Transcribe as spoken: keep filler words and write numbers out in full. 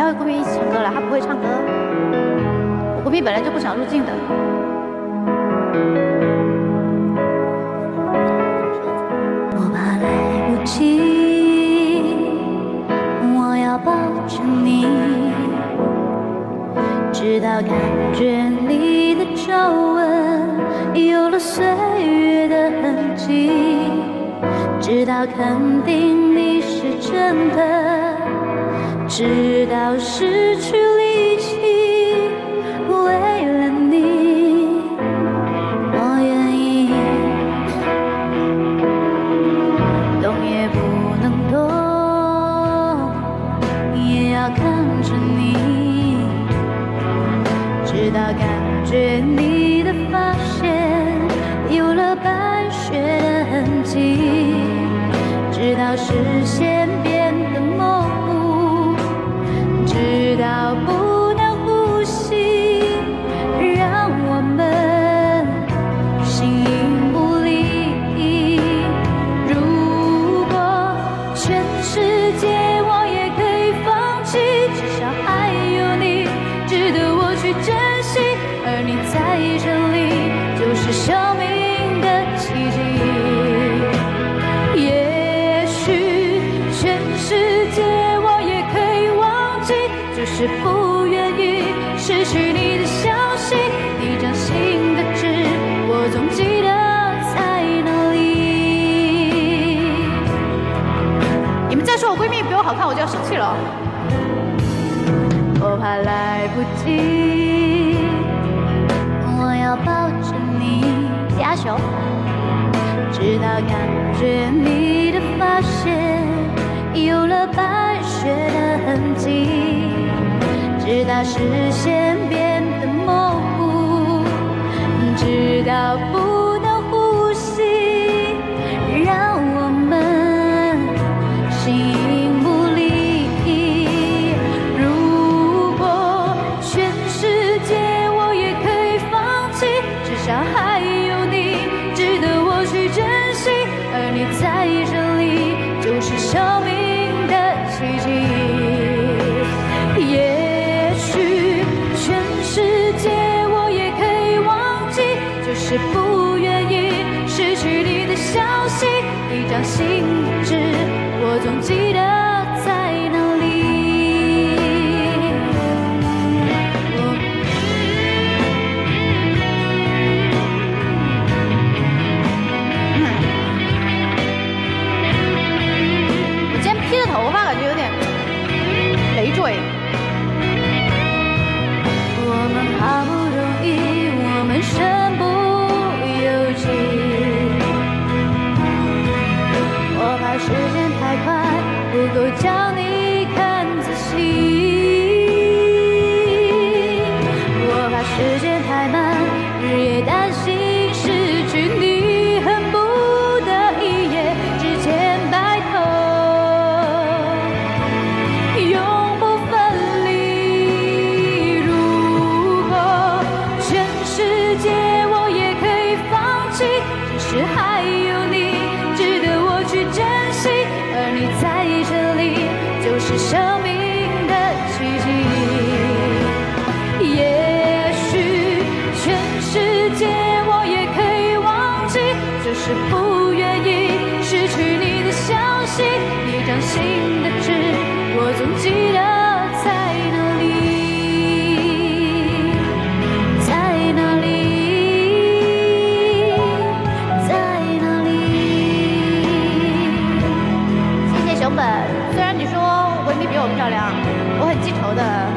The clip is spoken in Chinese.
要闺蜜一起唱歌了，她不会唱歌。我闺蜜本来就不想入镜的。 我怕来不及，我要抱着你，直到感觉你的皱纹有了岁月的痕迹，直到肯定你是真的，直到失去力气，为了你，我愿意动也不能动，也要看着你，直到感觉你的发线有了白雪的痕迹，直到视线变得模糊，直到不能呼吸，让我们形影不离。如果全世界我也可以放弃，至少还有你值得我去珍惜，而你在这里就是生命的奇迹。也许全世界我也可以忘记，就是不愿意失去你的消息，你掌心的痣我总记得在哪里。 你们再说我闺蜜比我好看，我就要生气了。 我怕来不及，我要抱着你， 加球。 直到感觉你的发线有了白雪的痕迹，直到视线变得模糊，直到不能呼吸，让我们形影不离。如果全世界我也可以放弃，至少还有你值得我去珍惜，而你在这里就是生命的奇迹。也许全世界我也可以忘记，就是不愿意失去你的消息，一张心纸我总记得在哪里。 我今天披着头发，感觉有点累赘。 我们好不容易，我们身不由己，我怕时间太快，不够将你看仔细，我怕时间太慢，日夜担心失去你，恨不得一夜之间白头，永不分离。如果全世界我也可以放弃，只是还有你值得我去珍惜，而你在这里就是生命的奇迹。也许全世界我也可以忘记，就是不愿意失去你的消息，一张心的纸我总记得在哪里，在哪里，在哪里。 谢谢熊本，虽然你说我闺蜜比我漂亮，我很记仇的。